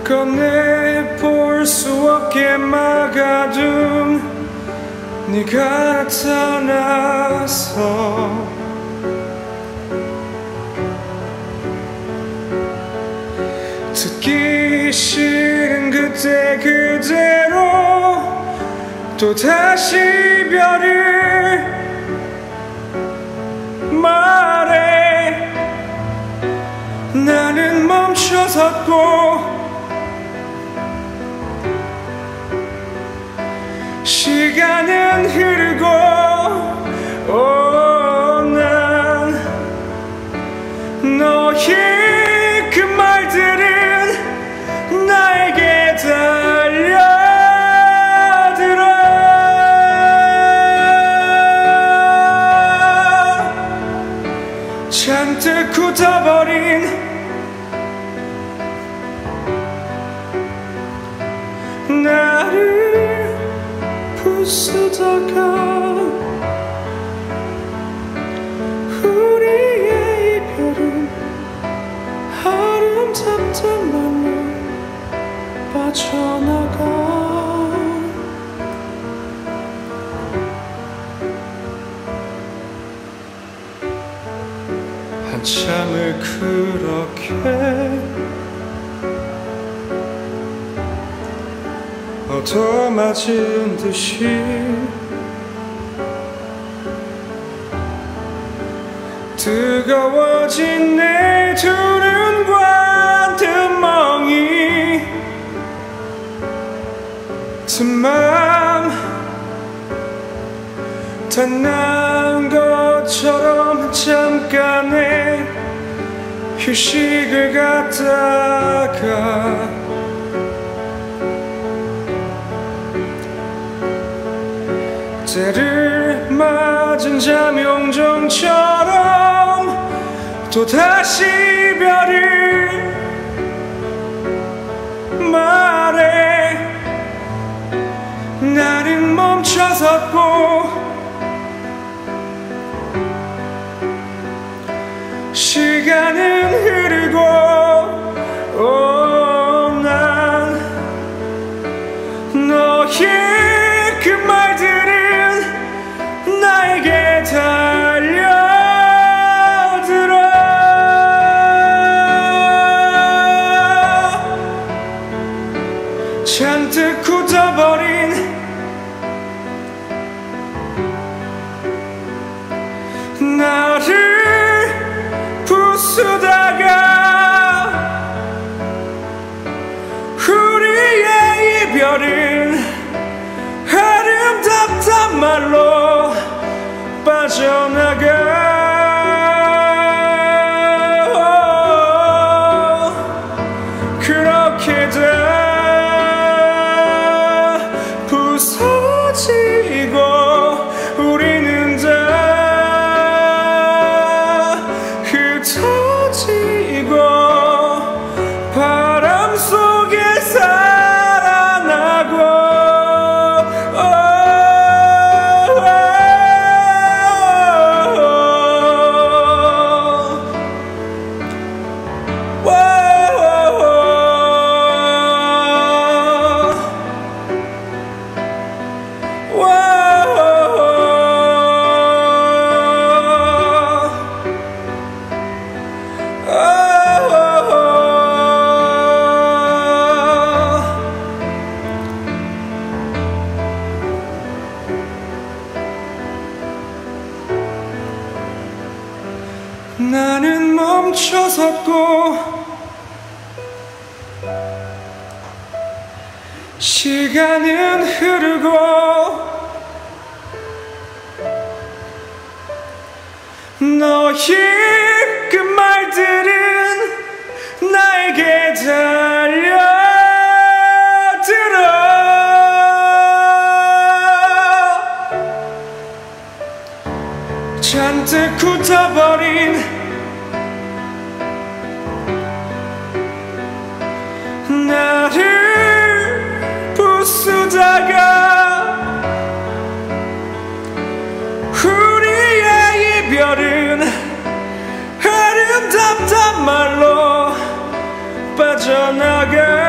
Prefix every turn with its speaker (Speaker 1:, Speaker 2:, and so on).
Speaker 1: 꺼내볼 수 없게 막아둔 네가 나타나서 듣기 싫은 그때 그대로 또다시 별을 말해. 나는 멈춰섰고 시간은 흐르고 난 너의 그 말들은 나에게 달려들어. 잔뜩 굳어버린 나를 부수다가 우리의 이별은 아름답단 말로 빠져나가. 한참을 그렇게 얻어맞은 듯이 뜨거워진 내 두 눈과 틈멍이 틈만 닿는 것처럼 잠깐의 휴식을 갖다가 때를 맞은 잠용정처럼 또다시 별을 말해. 나는 멈춰섰고 시간은 흐르고 난 너의 그 말들은 나에게 달려들어. 잔뜩 굳어버린 나를 부수다가 우리의 이별은 아름답단 말로 빠져나가. 그렇게 다 부서지고 우리는 다 흩어지고 바람 속에 살아나고 나는 멈춰섰고 시간은 흐르고 너의 그 말들은 나에게 달려들어. 잔뜩 굳어버린 나를 부수다가 우리의 이별은 아름답단 말로 빠져나가.